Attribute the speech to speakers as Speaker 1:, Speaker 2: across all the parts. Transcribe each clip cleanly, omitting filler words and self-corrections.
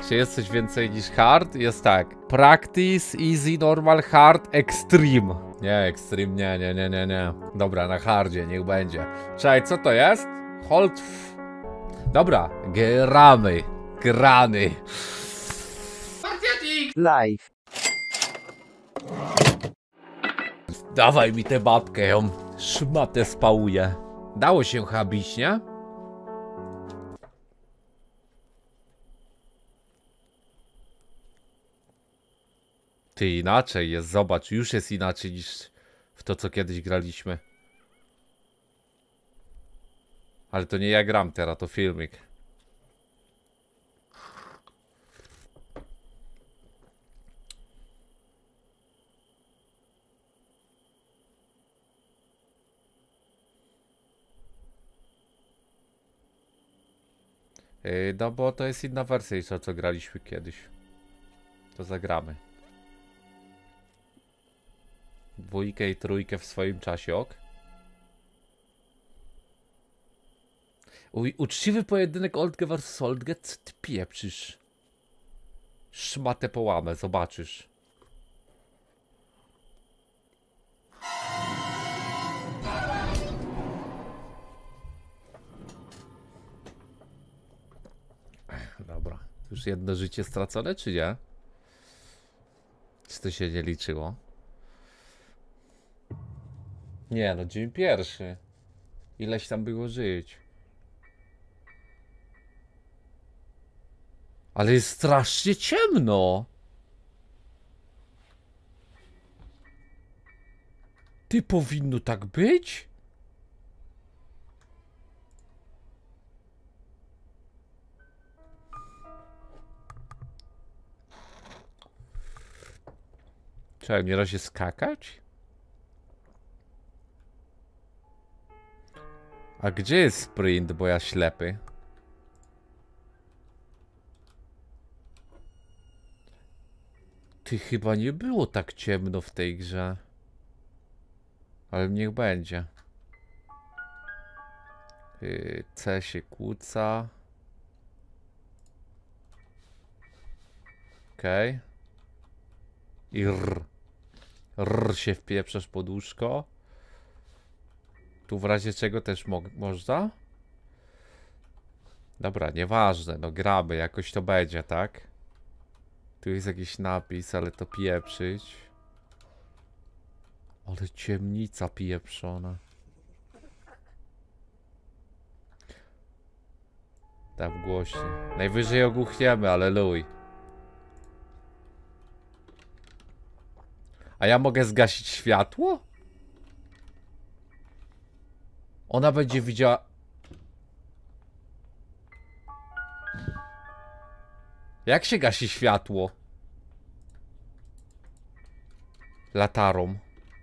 Speaker 1: Czy jest coś więcej niż hard? Jest tak. Practice, easy, normal, hard, extreme. Nie, extreme, nie. Dobra, na hardzie, niech będzie. Czekaj, co to jest? Hold. Dobra, gramy.
Speaker 2: Live.
Speaker 1: Dawaj mi tę babkę, ją szmatę spałuję. Dało się habić, nie? Ty, inaczej jest, zobacz, już jest inaczej niż w to, co kiedyś graliśmy. Ale to nie ja gram teraz, to filmik. No bo to jest inna wersja niż to, co graliśmy kiedyś. To zagramy. Dwójkę i trójkę w swoim czasie, ok? Uczciwy pojedynek Oldge vs Oldge? Co ty pieprzysz? Szmatę połamę, zobaczysz. Dobra. Już jedno życie stracone, czy nie? Czy to się nie liczyło? Nie, no dzień pierwszy. Ileś tam było żyć. Ale jest strasznie ciemno. Ty, powinno tak być? Trzeba mi razie skakać? A gdzie jest sprint, bo ja ślepy? Ty, chyba nie było tak ciemno w tej grze. Ale niech będzie. C się kłóca. Okej. Okay. I R się wpieprzasz pod łóżko. Tu w razie czego też można? Dobra, nieważne, no gramy, jakoś to będzie, tak? Tu jest jakiś napis, ale to pieprzyć. Ale ciemnica pieprzona. Tam głośniej. Najwyżej ogłuchniemy, ale luj. A ja mogę zgasić światło? Ona będzie widziała... Jak się gasi światło? Latarą.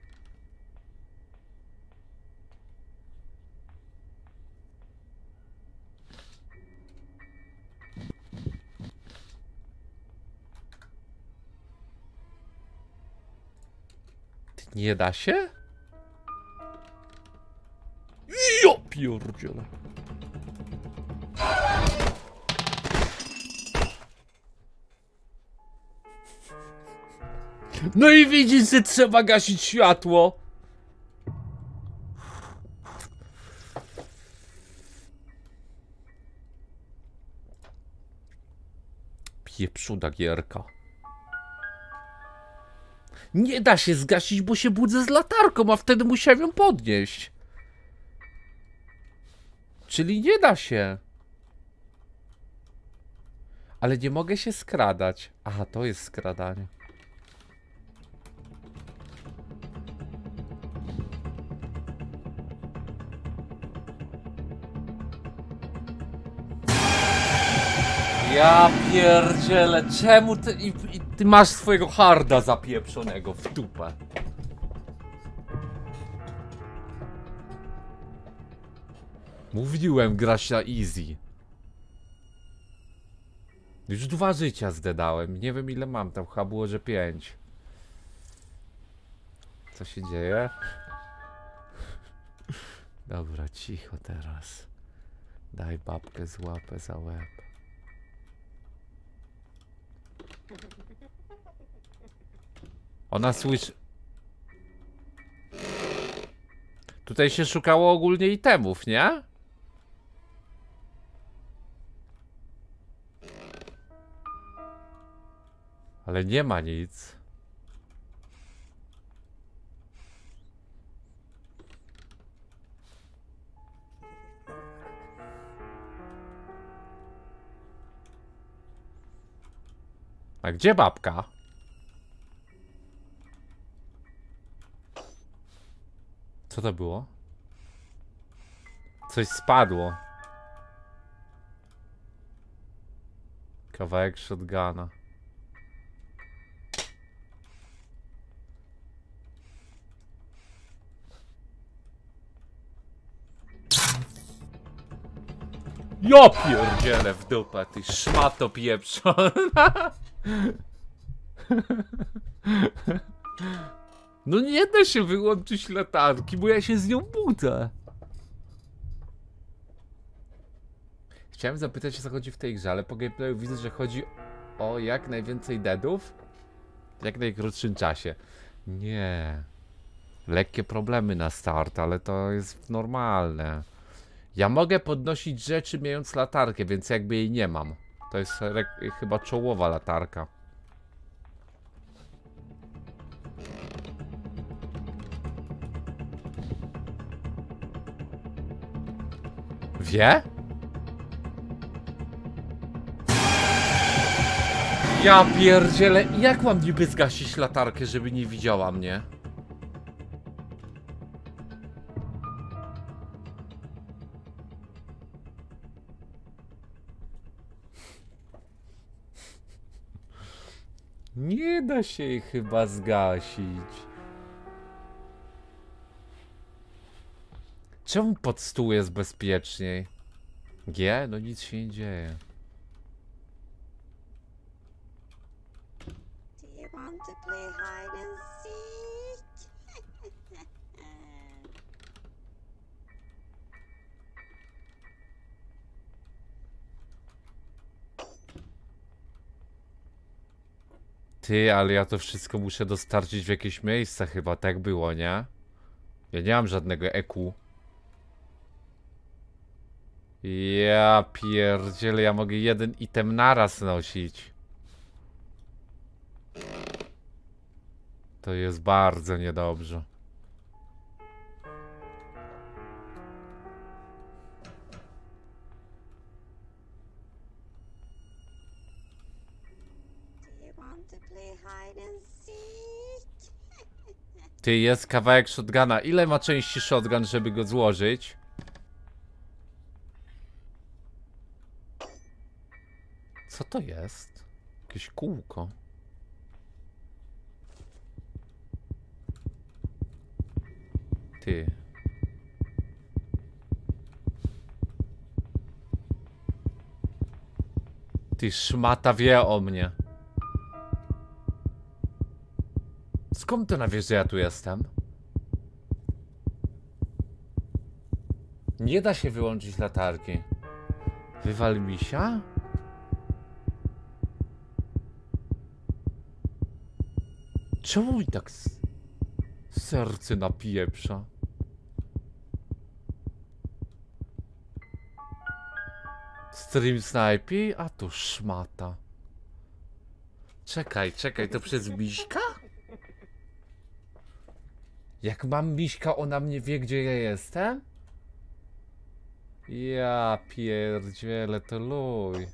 Speaker 1: Nie da się? Jo, pierdziele. No i widzisz, że trzeba gasić światło. Pieprzuda gierka. Nie da się zgasić, bo się budzę z latarką, a wtedy musiałem ją podnieść. Czyli nie da się. Ale nie mogę się skradać. Aha, to jest skradanie. Ja pierdzielę, czemu ty... ty masz swojego harda zapieprzonego w dupę. Mówiłem, grać na easy. Już 2 życia zdedałem. Nie wiem ile mam, tam chyba było, że 5. Co się dzieje? Dobra, cicho teraz. Daj babkę złapę za łeb. Ona słyszy... Tutaj się szukało ogólnie itemów, nie? Ale nie ma nic. A gdzie babka? Co to było? Coś spadło. Kawałek shotguna. Ja pierdzielę w dupę, ty szmato pieprzona. No nie da się wyłączyć latarki, bo ja się z nią budzę. Chciałem zapytać, o co chodzi w tej grze, ale po gameplayu widzę, że chodzi o jak najwięcej deadów w jak najkrótszym czasie. Nie. Lekkie problemy na start, ale to jest normalne. Ja mogę podnosić rzeczy mając latarkę, więc jakby jej nie mam. To jest chyba czołowa latarka. Wie? Ja pierdzielę, jak mam niby zgasić latarkę, żeby nie widziała mnie? Nie da się jej chyba zgasić. Czemu pod stół jest bezpieczniej? G? No nic się nie dzieje.
Speaker 2: Do you want to play hide and seek?
Speaker 1: Ty, ale ja to wszystko muszę dostarczyć w jakieś miejsca chyba, tak było, nie? Ja nie mam żadnego EQ. Ja pierdzielę, ja mogę jeden item naraz nosić. To jest bardzo niedobrze.
Speaker 2: Do you want to play hide and seek?
Speaker 1: Ty, jest kawałek shotguna. Ile ma części shotgun, żeby go złożyć? Co to jest? Jakieś kółko. Ty. Ty, szmata wie o mnie. Skąd to wiesz, że ja tu jestem? Nie da się wyłączyć latarki. Wywal misia? Czemu mi tak serce napieprza? Stream snajpi? A tu szmata. Czekaj, to przez miśka? Jak mam miśka, ona mnie wie, gdzie ja jestem? Ja pierdzielę, to luj.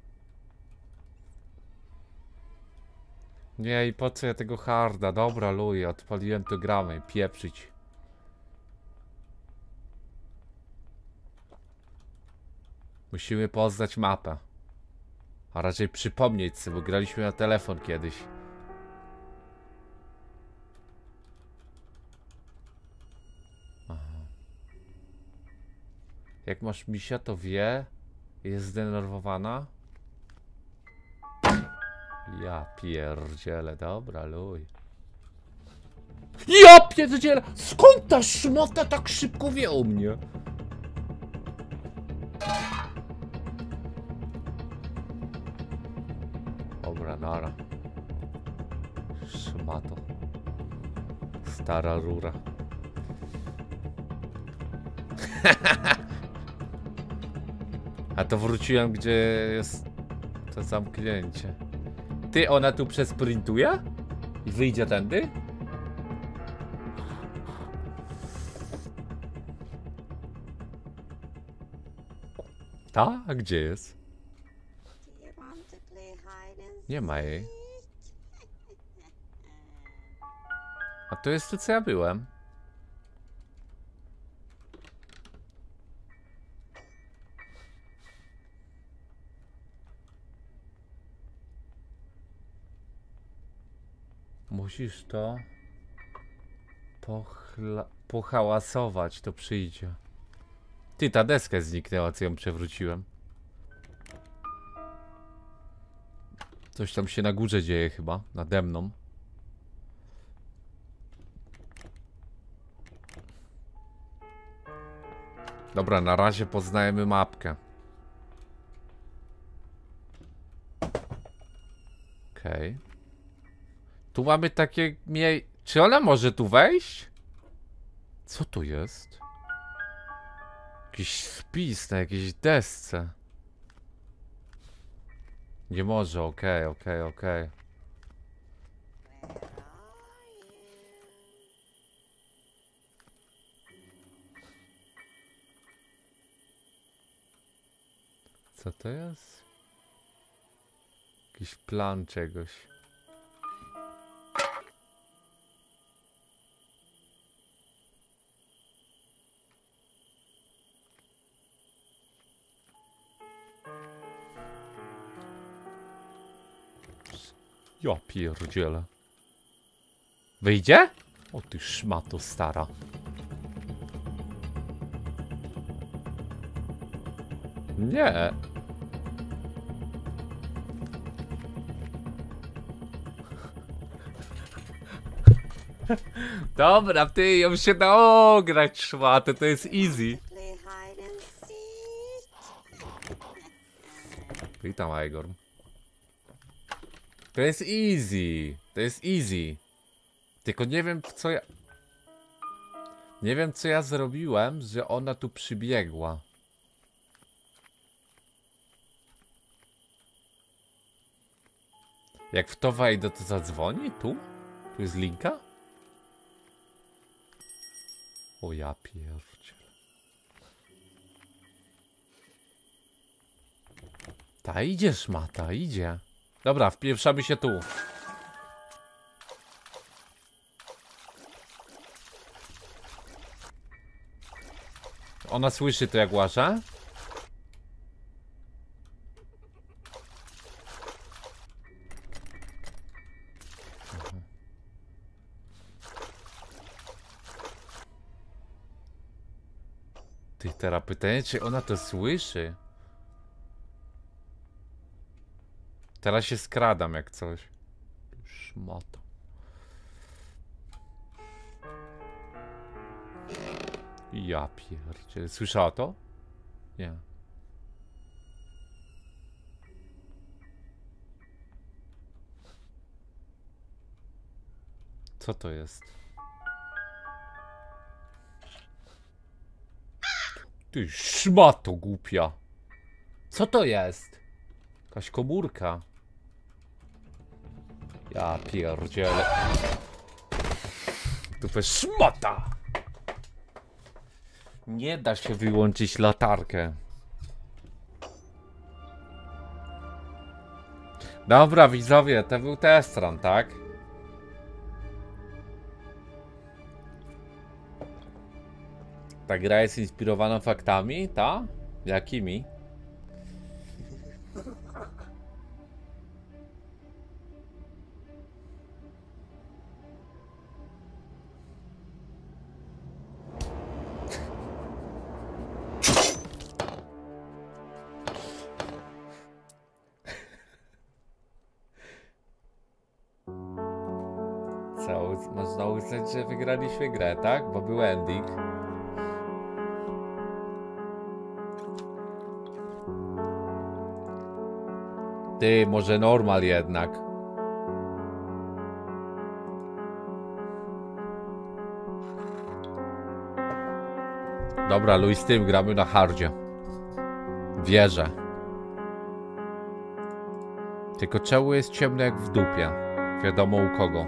Speaker 1: Nie, i po co ja tego harda? Dobra, luj, odpaliłem to gramy, pieprzyć. Musimy poznać mapę. A raczej przypomnieć sobie, bo graliśmy na telefon kiedyś. Aha. Jak masz misia, to wie. Jest zdenerwowana. Ja pierdzielę, dobra, luj. Ja pierdzielę! Skąd ta szmota tak szybko wie o mnie? Dobra, nara. Szmato. Stara rura. A to wróciłem, gdzie jest to zamknięcie. Ty, ona tu przesprintuje? I wyjdzie tędy? Ta? A gdzie jest?
Speaker 2: Do you want to play hide and
Speaker 1: Nie ma jej.
Speaker 2: seek?
Speaker 1: A to jest to, co ja byłem. Musisz to pohałasować, to przyjdzie. Ty, ta deska zniknęła, co ją przewróciłem. Coś tam się na górze dzieje chyba, nade mną. Dobra, na razie poznajemy mapkę. Okej. Tu mamy takie Czy ona może tu wejść? Co tu jest? Jakiś spis na jakiejś desce. Nie może, okej.
Speaker 2: Where are you?
Speaker 1: Co to jest? Jakiś plan czegoś. Ja pierdzielę. Wyjdzie? O ty szmato stara. Nie. Dobra, ty ją się da ograć, szmatę, to jest easy.
Speaker 2: Play hide and seek.
Speaker 1: Witam, Igor. To jest easy. To jest easy. Tylko nie wiem, co ja... Nie wiem, co ja zrobiłem, że ona tu przybiegła. Jak w to wejdę, to zadzwoni? Tu? Tu jest linka? O ja pierdzielę. Ta idzie szmata, idzie. Dobra, wpieprzamy się tu. Ona słyszy to jak łażę? Ty, teraz pytanie, czy ona to słyszy? Teraz się skradam jak coś. Szmata. Ja pierdzielę. Słyszała to? Nie. Co to jest? Ty szmato głupia. Co to jest? Jakaś komórka. Ja pierdzielę. Tupę szmata. Nie da się wyłączyć latarkę. Dobra, widzowie, to był test run, tak? Ta gra jest inspirowana faktami, ta? Jakimi? Co? Można uznać, że wygraliśmy grę, tak? Bo był ending. Ty, może normal jednak. Dobra, Luis, z tym gramy na hardzie. Wierzę. Tylko czemu jest ciemno jak w dupie? Wiadomo u kogo.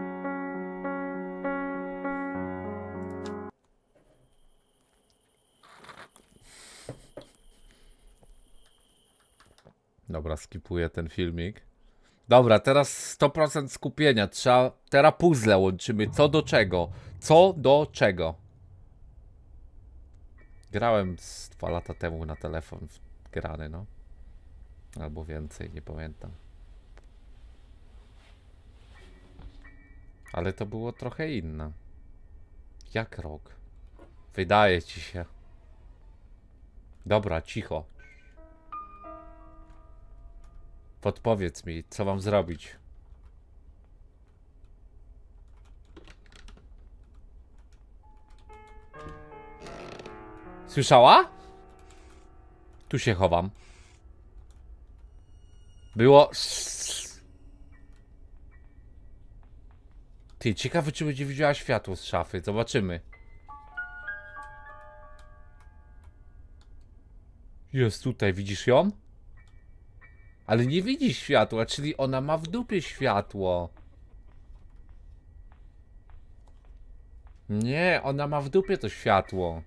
Speaker 1: Dobra, skipuję ten filmik. Dobra, teraz 100% skupienia. Trzeba. Teraz puzzle łączymy. Co do czego? Co do czego? Grałem z 2 lata temu na telefon grany, no. Albo więcej, nie pamiętam. Ale to było trochę inne. Jak rok? Wydaje ci się. Dobra, cicho. Podpowiedz mi, co mam zrobić. Słyszała? Tu się chowam. Było... Ty, ciekawe, czy będzie widziała światło z szafy. Zobaczymy. Jest tutaj, widzisz ją? Ale nie widzi światła, czyli ona ma w dupie światło. Nie, ona ma w dupie to światło.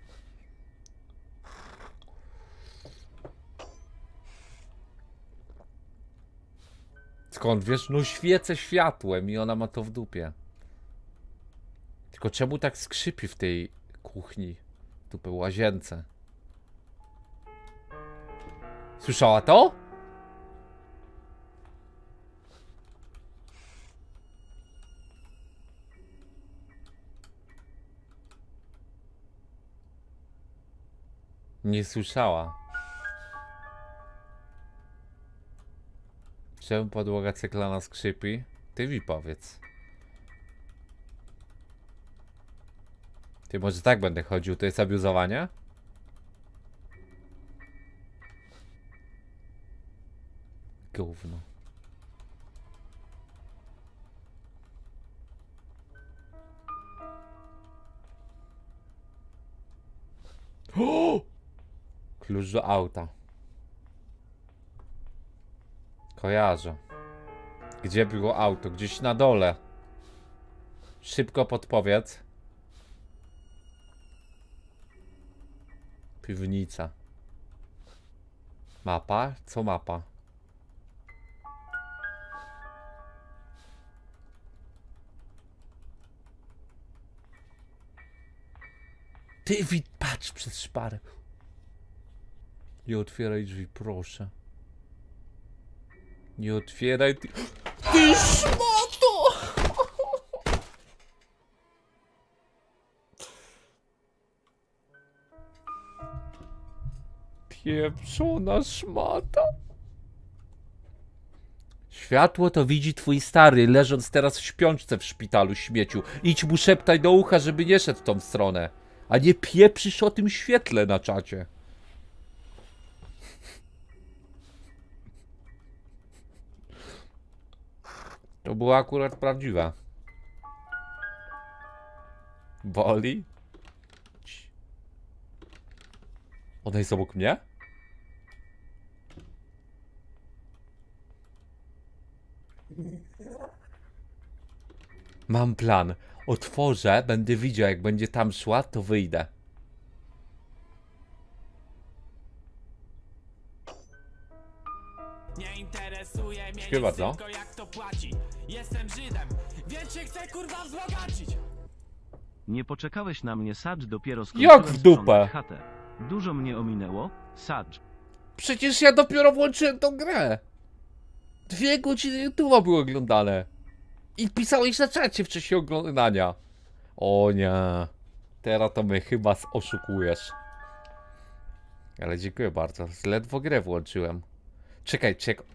Speaker 1: Skąd wiesz? No świecę światłem i ona ma to w dupie. Tylko czemu tak skrzypi w tej kuchni? Tu po łazience. Słyszała to? Nie słyszała. Czemu podłoga ceglana skrzypi? Ty mi powiedz. Ty, może tak będę chodził, to jest abuzowanie? Gówno. O! Klucz do auta. Kojarzę. Gdzie było auto? Gdzieś na dole. Szybko podpowiedz. Piwnica. Mapa? Co mapa? Ty, patrz przez szparę. Nie otwieraj drzwi, proszę. Nie otwieraj ty... Ty szmato! Pieprzona szmata. Światło to widzi twój stary, leżąc teraz w śpiączce w szpitalu, śmieciu. Idź mu szeptaj do ucha, żeby nie szedł w tą stronę. A nie pieprzysz o tym świetle na czacie. To było akurat prawdziwe. Boli? Ona jest obok mnie? Mam plan. Otworzę, będę widział, jak będzie tam szła, to wyjdę.
Speaker 3: Nie interesuje mnie
Speaker 1: Śpiewa,
Speaker 3: nic,
Speaker 1: co?
Speaker 3: tylko jak to płaci. Jestem Żydem, więc się chcę kurwa wzbogacić.
Speaker 4: Nie poczekałeś na mnie, Sadż, dopiero
Speaker 1: Jak
Speaker 4: skończyłem
Speaker 1: w dupę?
Speaker 4: sprzątać chatę. Dużo mnie ominęło, Sadż.
Speaker 1: Przecież ja dopiero włączyłem tą grę. 2 godziny YouTube'a były oglądane. I pisałeś na czacie wcześniej oglądania. O nie. Teraz to mnie chyba oszukujesz. Ale dziękuję bardzo. Ledwo grę włączyłem. Czekaj, czekaj.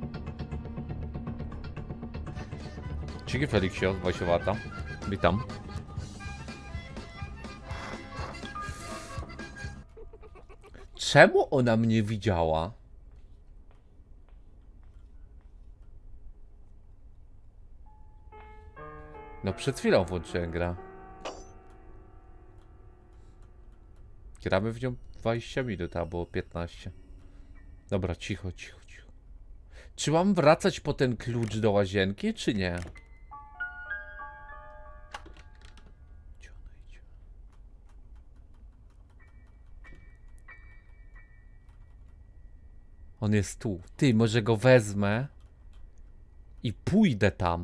Speaker 1: Dzięki Feliksie od Wojsiowata. Witam. Czemu ona mnie widziała? No przed chwilą włączyłem grę. Gramy w nią 20 minut, a było 15. Dobra, cicho, cicho, cicho. Czy mam wracać po ten klucz do łazienki, czy nie? Gdzie ona idzie? On jest tu. Ty, może go wezmę i pójdę tam.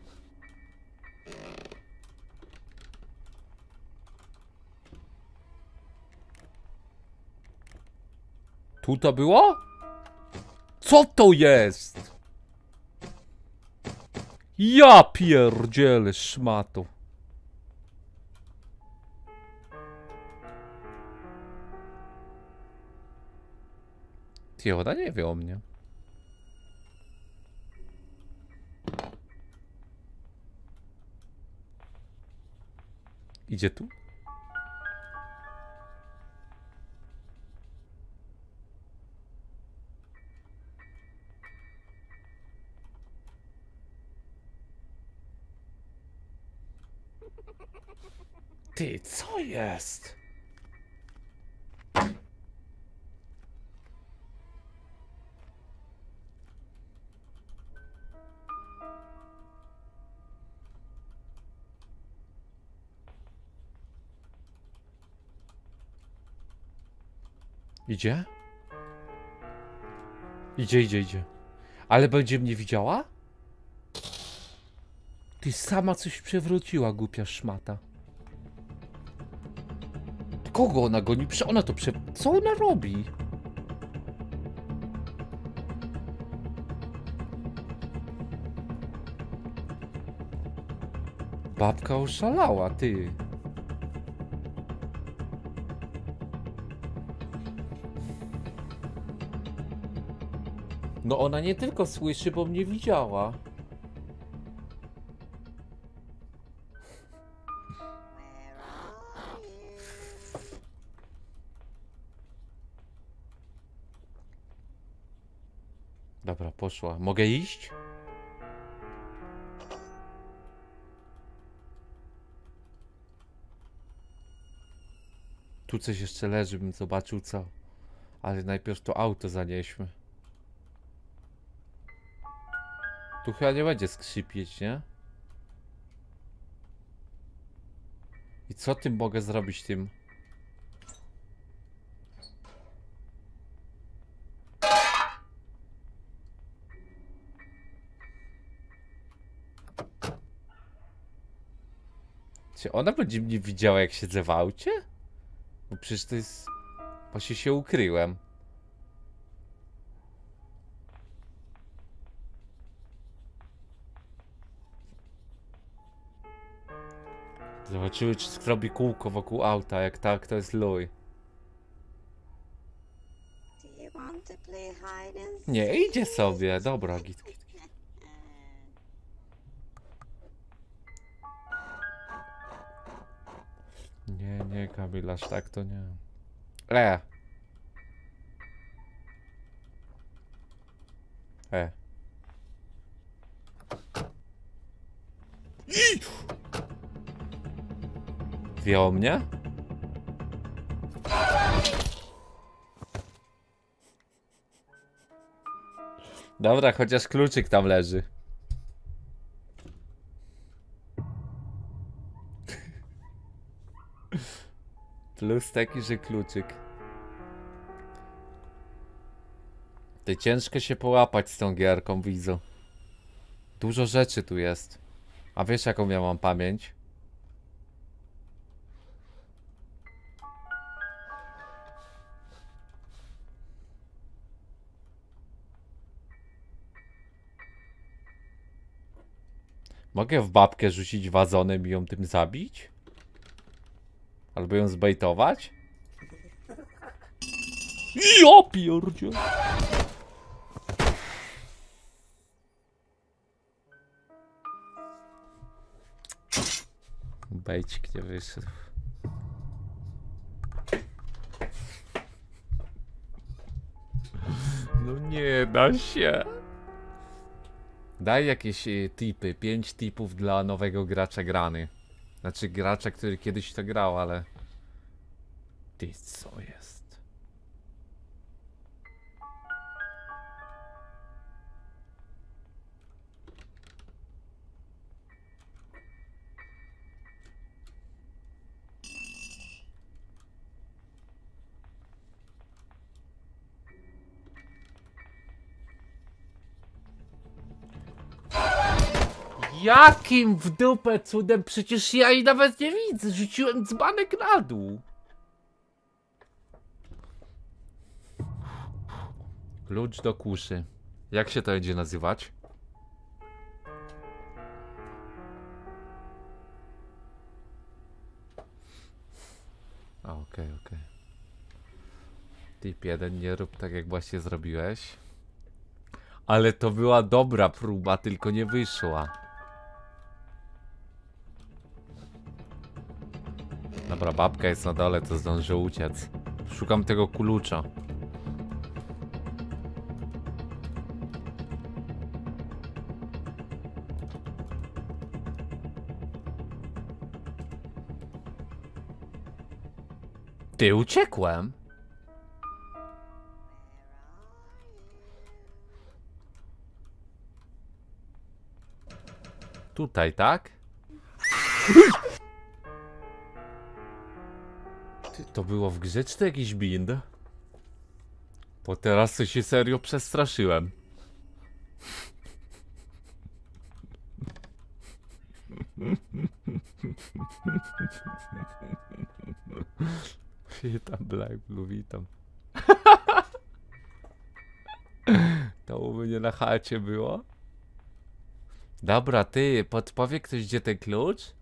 Speaker 1: Tu to było? Co to jest? Ja pierdzielę szmatu. Ty, ona nie wie o mnie. Idzie tu? Ty, co jest? Idzie? Idzie. Ale będzie mnie widziała? Ty sama coś przewróciła, głupia szmata. Kogo ona goni? Ona to Co ona robi? Babka oszalała, ty. No ona nie tylko słyszy, bo mnie widziała. Dobra, poszła. Mogę iść? Tu coś jeszcze leży, bym zobaczył co. Ale najpierw to auto zanieśmy. Tu chyba nie będzie skrzypieć, nie? I co tym mogę zrobić tym? Czy ona będzie mnie widziała, jak siedzę w aucie? No przecież to jest... Właśnie się ukryłem. Zobaczymy, czy zrobi kółko wokół auta. Jak tak, to jest luj.
Speaker 2: Do you want to play hide and
Speaker 1: Nie, idzie sobie. Dobra, git. Nie, Kamil, aż tak to nie. Wie o mnie? Dobra, chociaż kluczyk tam leży. Plus taki, że kluczyk. Ty ciężko się połapać z tą gierką, widzę. Dużo rzeczy tu jest. A wiesz, jaką ja mam pamięć? Mogę w babkę rzucić wazonem i ją tym zabić? Albo ją zbejtować? Ja pierdzie. Bejcik nie wyszedł. No nie da się. Daj jakieś tipy, 5 tipów dla nowego gracza grany. Znaczy gracza, który kiedyś to grał, ale... Ty, co jest? Jakim w dupę cudem? Przecież ja jej nawet nie widzę. Rzuciłem dzbanek na dół. Klucz do kuszy. Jak się to będzie nazywać? Okej. Tip 1, nie rób tak jak właśnie zrobiłeś. Ale to była dobra próba, tylko nie wyszła. Dobra, babka jest na dole, to zdążę uciec. Szukam tego klucza. Ty, uciekłem? Tutaj, tak? Ty, to było w grze, czy to jakiś bind? Bo teraz to się serio przestraszyłem. Witam, Black Blue, witam. To u mnie na chacie było? Dobra, ty, podpowie ktoś, gdzie ten klucz?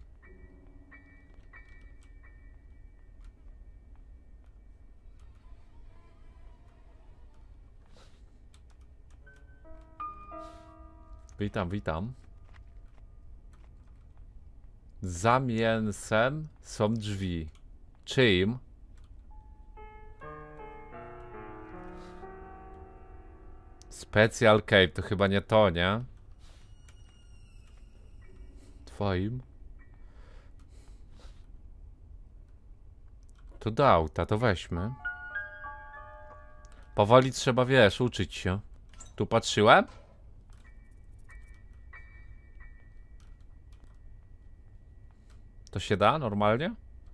Speaker 1: Witam. Za mięsem są drzwi. Czyim? Special Cave, to chyba nie to, nie? Twoim? To do auta, to weźmy. Powoli trzeba, wiesz, uczyć się. Tu patrzyłem? To się da normalnie?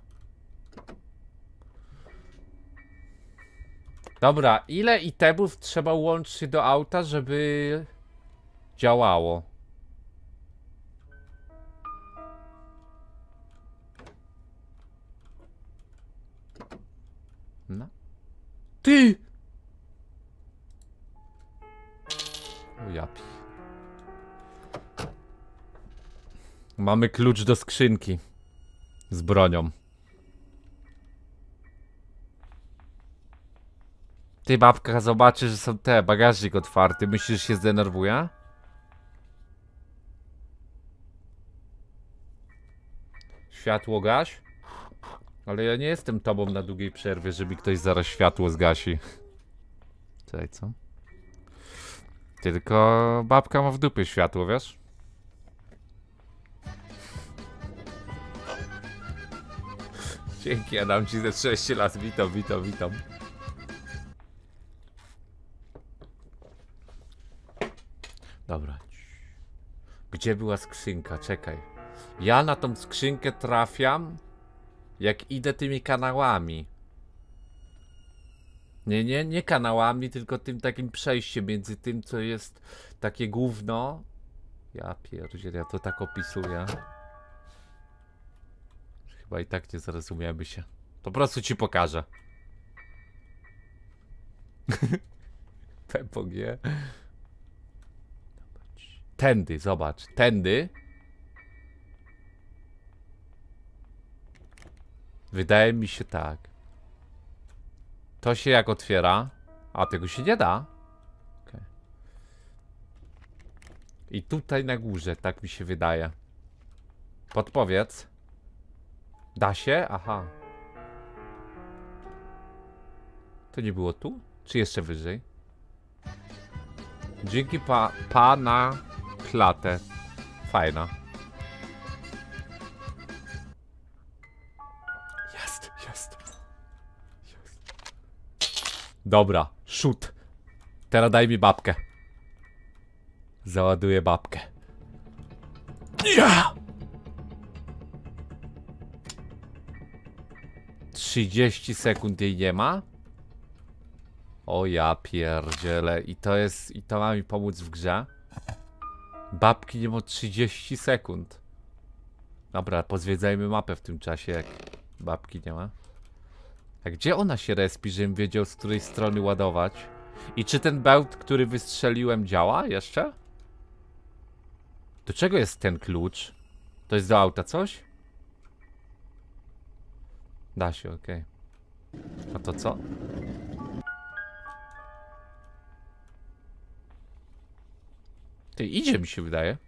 Speaker 1: Dobra, ile itemów trzeba łączyć do auta, żeby działało? No. Ty! O japi. Mamy klucz do skrzynki. Z bronią. Ty, babka zobaczy, że są te, bagażnik otwarty. Myślisz, że się zdenerwuje? Światło gaś? Ale ja nie jestem tobą na długiej przerwie, żeby ktoś zaraz światło zgasi. Czekaj, co? Tylko babka ma w dupie światło, wiesz? Dzięki, ja dam ci ze 6 lat. Witam. Dobra. Gdzie była skrzynka? Czekaj. Ja na tą skrzynkę trafiam, jak idę tymi kanałami. Nie kanałami, tylko tym takim przejściem między tym, co jest takie gówno. Ja pierdzielę, ja to tak opisuję. Chyba i tak nie zrozumiemy się. Po prostu ci pokażę. PPG. Tędy, zobacz. Tędy. Wydaje mi się tak. To się jak otwiera? A tego się nie da. Okay. I tutaj na górze, tak mi się wydaje. Podpowiedz. Da się? Aha. To nie było tu? Czy jeszcze wyżej? Dzięki pa na klatę. Fajna. Jest. Dobra, shoot. Teraz daj mi babkę. Załaduję babkę. Ja! 30 sekund jej nie ma? O ja pierdzielę. I to ma mi pomóc w grze? Babki nie ma 30 sekund. Dobra, pozwiedzajmy mapę w tym czasie, jak babki nie ma. A gdzie ona się respi, żebym wiedział, z której strony ładować? I czy ten bełt, który wystrzeliłem, działa jeszcze? Do czego jest ten klucz? To jest do auta coś? Da się, okej. A to co? Ty, idzie mi się wydaje.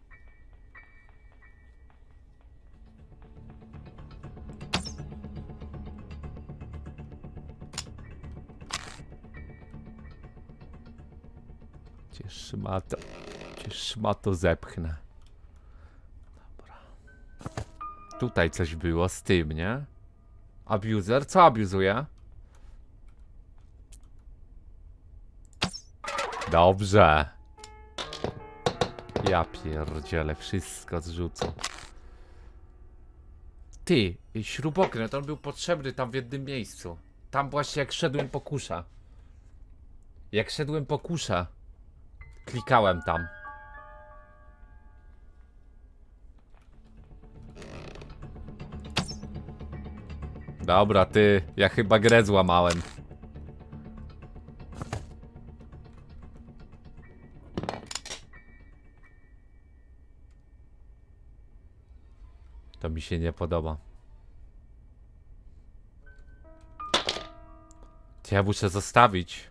Speaker 1: Gdzie szmato zepchnę. Dobra. Tutaj coś było z tym, nie? Abuser? Co abuzuje? Dobrze. Ja pierdzielę, wszystko zrzucę. Ty, śrubokręt, on był potrzebny tam w jednym miejscu. Tam właśnie jak szedłem po kusza. Jak szedłem po kusza. Klikałem tam. Dobra, ty, ja chyba grę złamałem. To mi się nie podoba. Ja muszę zostawić.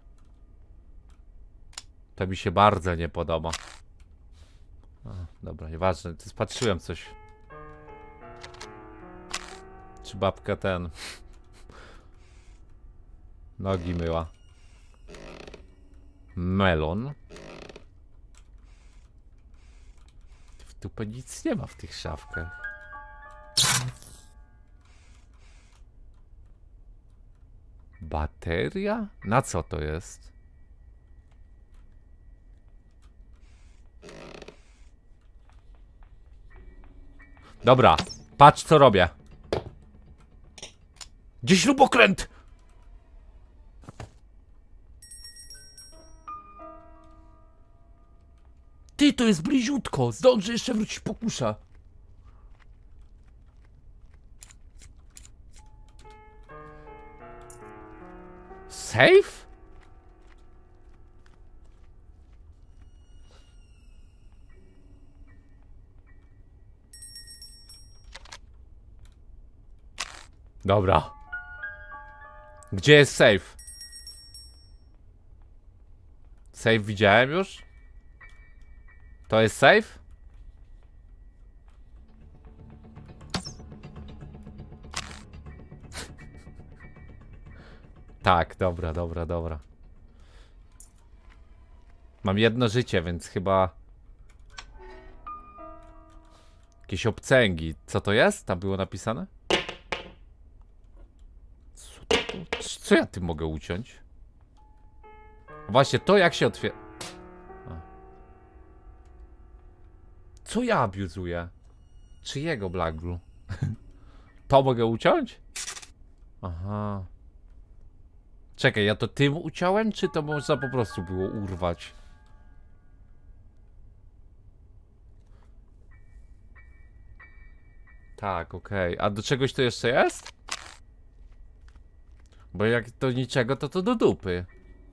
Speaker 1: To mi się bardzo nie podoba. A, dobra, nieważne. Spatrzyłem coś. Czy babka ten... Nogi myła. Melon. W dupę nic nie ma w tych szafkach. Bateria? Na co to jest? Dobra, patrz co robię. Gdzie śrubokręt? Ty, to jest bliziutko. Zdążę jeszcze wrócić po kusza. Safe? Dobra. Gdzie jest safe? Safe widziałem już? To jest safe? Tak, dobra. Mam jedno życie, więc chyba... Jakieś obcęgi. Co to jest? Tam było napisane? Co ja tym mogę uciąć? Właśnie, to jak się otwiera... Co ja abuzuję? Czyjego Black Blue? To mogę uciąć? Aha. Czekaj, ja to tym uciąłem, czy to można po prostu było urwać? Tak, okej. A do czegoś to jeszcze jest? Bo jak do niczego, to do dupy.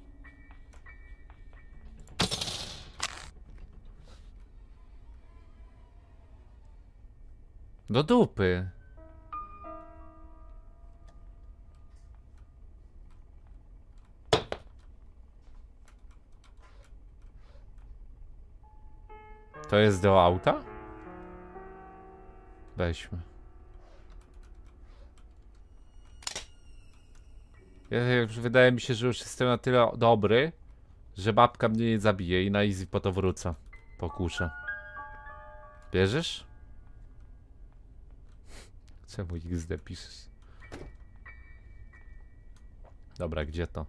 Speaker 1: Do dupy. To jest do auta? Weźmy. Wydaje mi się, że już jestem na tyle dobry, że babka mnie nie zabije i na easy po to wrócę. Pokuszę. Bierzesz? Czemu XD piszesz? Dobra, gdzie to?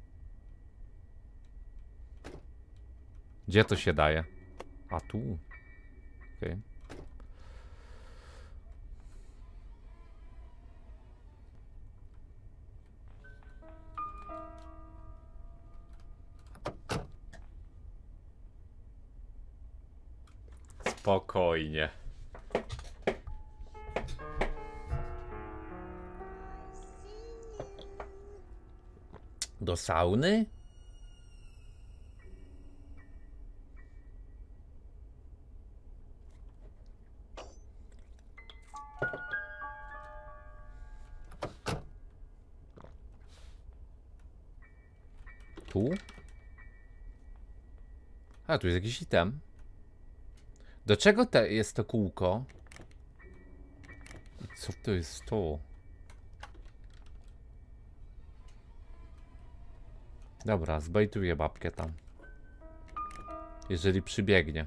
Speaker 1: Gdzie to się daje? A tu. Okej. Spokojnie. Do sauny? Tu? A, tu jest jakiś item. Do czego jest to kółko? Co to jest to? Dobra, zbejtuję babkę tam. Jeżeli przybiegnie.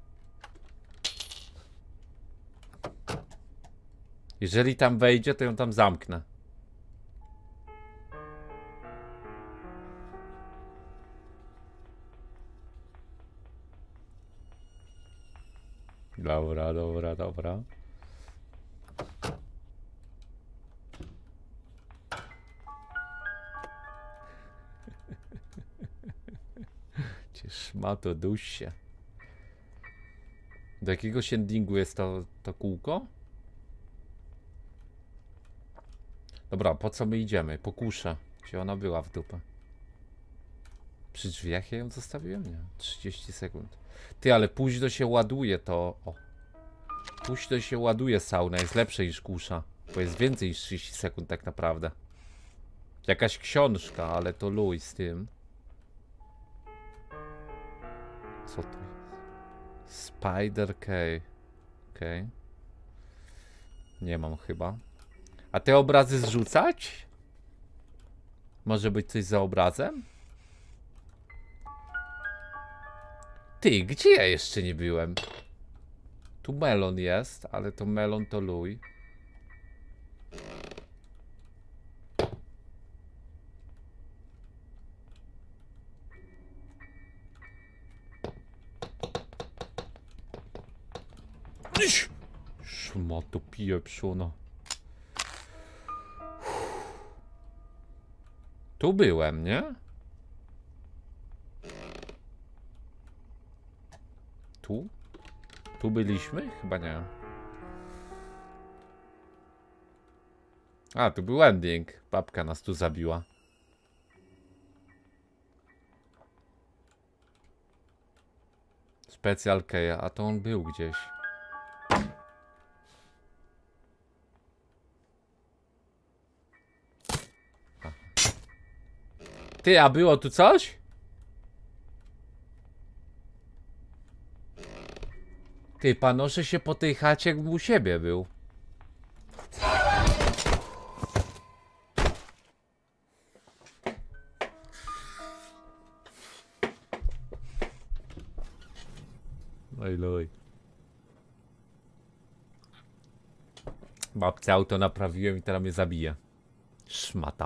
Speaker 1: Jeżeli tam wejdzie, to ją tam zamknę. Dobra, dobra, dobra. Cię szmato, duś się. Do jakiegoś endingu jest to kółko? Dobra, po co my idziemy? Pokuszę. Gdzie ona była w dupę? Przy drzwiach ja ją zostawiłem? Nie. 30 sekund. Ty, ale późno się ładuje to... O. Późno się ładuje sauna. Jest lepsze niż kusza. Bo jest więcej niż 30 sekund tak naprawdę. Jakaś książka, ale to luj z tym. Co to jest? Spider K. Okej. Nie mam chyba. A te obrazy zrzucać? Może być coś za obrazem? Ty, gdzie ja jeszcze nie byłem? Tu melon jest, ale to melon to luj. Szmato pieprzona. Tu byłem, nie? Tu? Tu byliśmy? Chyba nie. A, tu był ending. Babka nas tu zabiła. Special Keja, a to on był gdzieś. Ty, a było tu coś? Ty, panoszę się po tej chacie, jakby u siebie był. Oj, loj. Babce auto naprawiłem i teraz mnie zabije. Szmata.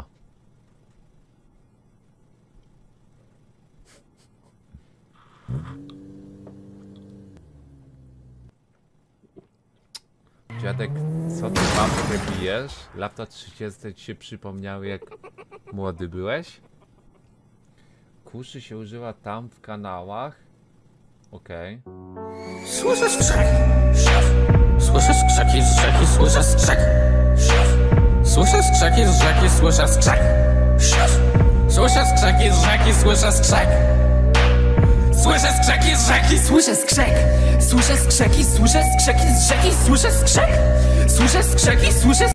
Speaker 1: Dziadek, co ty babkę bijesz? Lata 30 ci się przypomniały, jak młody byłeś? Kuszy się używa tam w kanałach. Okej.
Speaker 5: Słyszę skrzek. Słyszę skrzeki z rzeki, słyszę skrzek. Słyszę skrzeki z rzeki, słyszę skrzek. Słyszę skrzeki z rzeki, słyszę skrzek. Słyszę skrzeki z rzeki, słyszę skrzek. Słyszę skrzeki, słyszę skrzeki z rzeki, słyszę skrzek. Słyszę skrzeki, słyszę